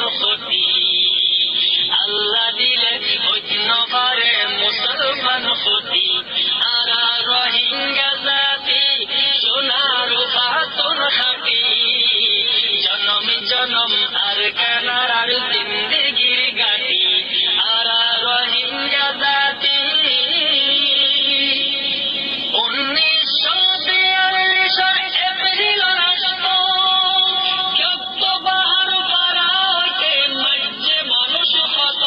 ক্ষতি আল্লাহ দিলে অন্য পারে মুসলমান ক্ষতি আর রোহিঙ্গা জাতি সোনার পাথর খাটি জনম জনম আর কানাডার জিন্দেগির গাটি আর রোহিঙ্গা জাতি 1942 এপ্রিল রাষ্ট্র যত বাহার পারাতে মাঝে মানুষ কত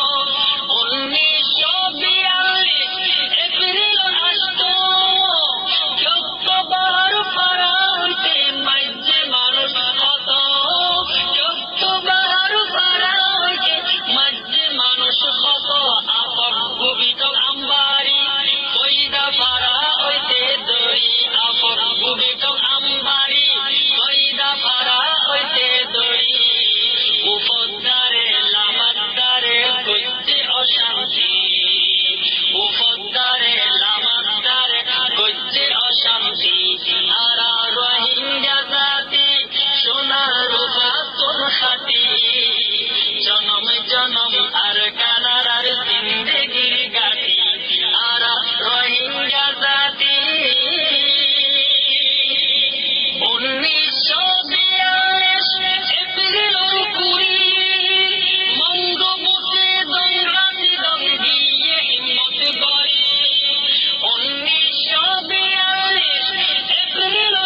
1942 এপ্রিল রাষ্ট্র যত বাহার পারাতে মাঝে মানুষ কত যত বাহার পারাতে মাঝে মানুষ কত আপন ভূমিত আমবারি কইদা পারা হইতে দড়ি আপন ভূমিত আমবারি কইদা পারা হইতে দড়ি উপদ্দারে লামাদ্দারে করছে অশান্তি উপদ্দারে লামাদ্দারে করছে অশান্তি আর রোহিঙ্গা জাতি সোনার পাথর খাটি জনম জনম আর কানাডার জিন্দেগির গাটি আর রোহিঙ্গা জাতি 1942 এপ্রিল 20 বঙ্গবন্ধু দংরাতি দঙ্গিয়ে হিম্মত গড়ি 1942 এপ্রিল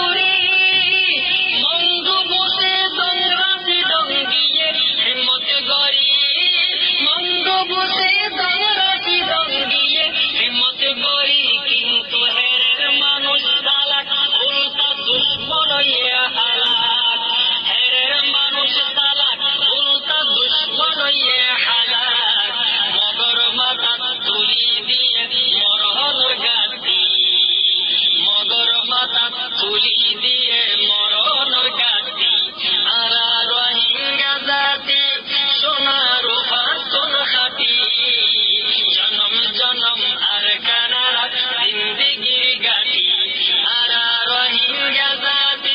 20 বঙ্গবন্ধু দংরাতি দঙ্গিয়ে হিম্মত গড়ি বঙ্গবন্ধু দংরাতি দঙ্গিয়ে হিম্মত গড়ি কিন্তু হেরের মানুষ চালাক উল্টা দুশ্মন ইয়া হালাক হেরের মানুষ চালাক উল্টা দুশ্মন ইয়া হালাক মগর মাথা তুলি দিয়ে মরহর গাতি মগর মাথা তুলি দিয়ে মরহর গাতি আর রোহিঙ্গা জাতি সোনার পাথর খাটি জনম জনম আর কানাডা জিন্দেগির গাটি আর রোহিঙ্গা জাতি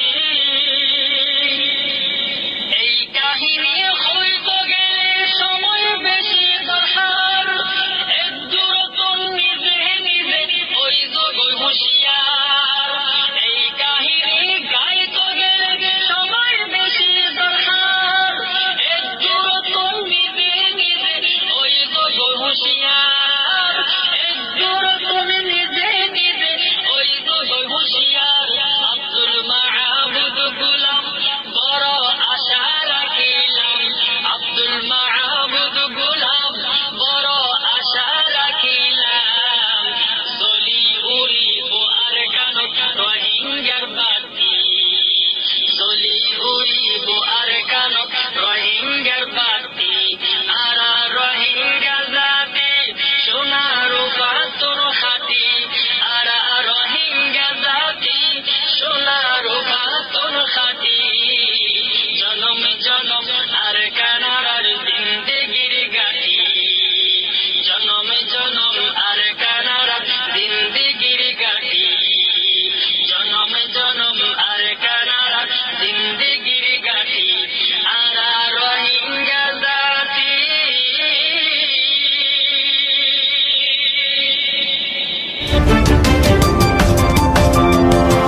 এই কাহিনী হইতে গেলে সময় বেশি দরকার একদূর তো নিজে নিজে ওই জগই হুঁশিয়ার এই কাহিনী গাইতে গেলে সময় বেশি দরকার একদূর তো নিজে নিজে ওই জগই হুঁশিয়ার একদূর তো নিজে নিজে ওই জগই হুঁশিয়ার আব্দুল মাহমুদ গোলাম বড় আশা রাখিলাম আব্দুল মাহমুদ গোলাম বড় আশা রাখিলাম চলি উড়িব আর কানক রোহিঙ্গার বাতি চলি উড়িব আর কানক রোহিঙ্গার বাতি আর রোহিঙ্গা জাতি সোনার পাথর খাটি আর রোহিঙ্গা জাতি সোনার পাথর খাটি জনম জনম আর কানাডার জিন্দেগির গাটি জনম জনম আর কানাডার জিন্দেগির গাটি জনম জনম আর কানাডার জিন্দেগির গাটি আর রোহিঙ্গা জাতি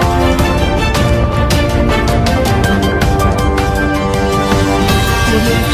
Thank you.